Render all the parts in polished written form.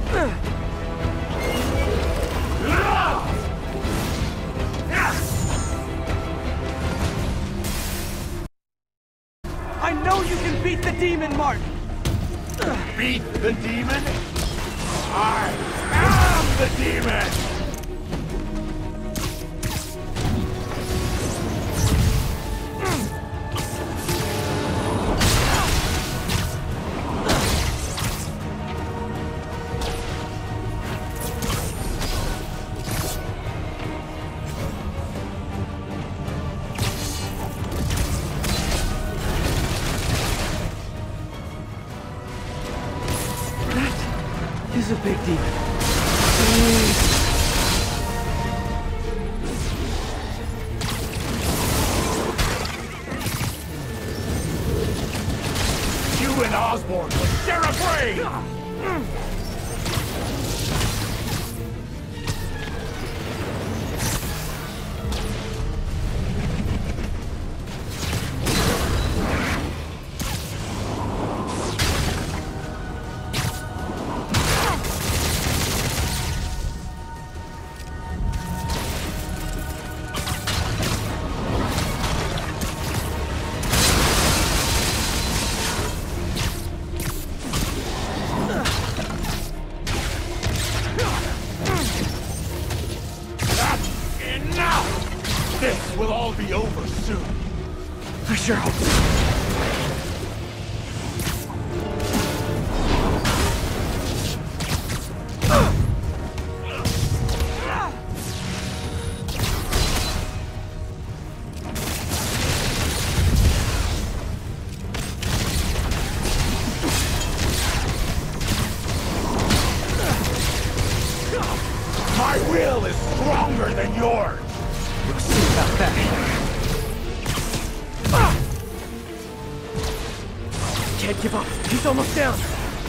I know you can beat the demon, Martin! Beat the demon? I am the demon! He's a big demon. You and Osborn will share a brain! This will all be over soon. I sure hope so. My will is stronger than yours! We'll see about that. Can't give up. He's almost down.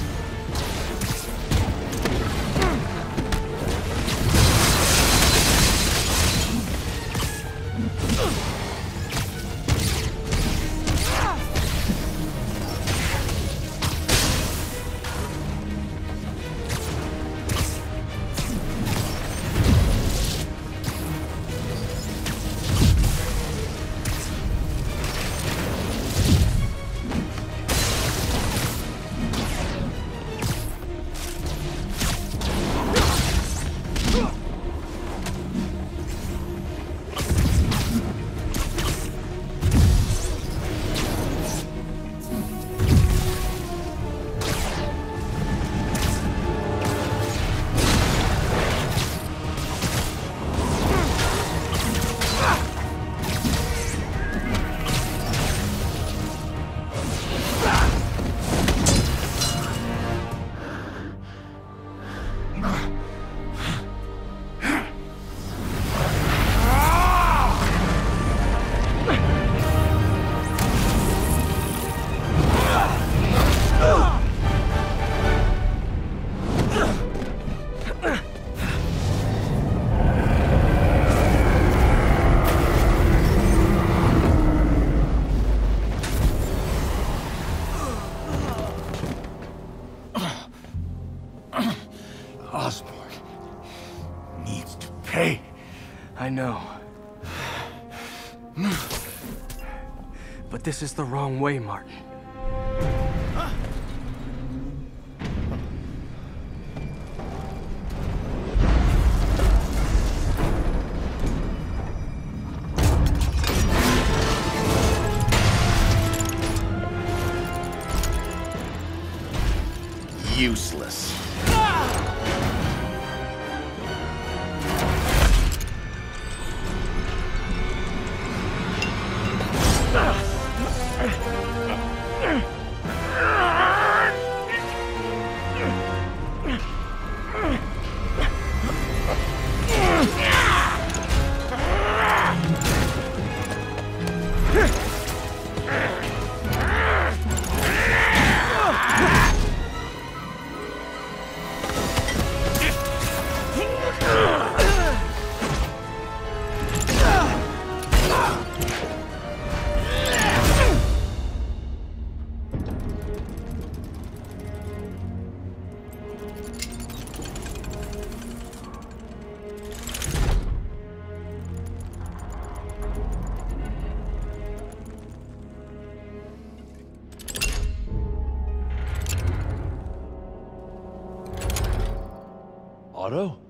Osborn needs to pay. I know. But this is the wrong way, Martin. Useless. Otto?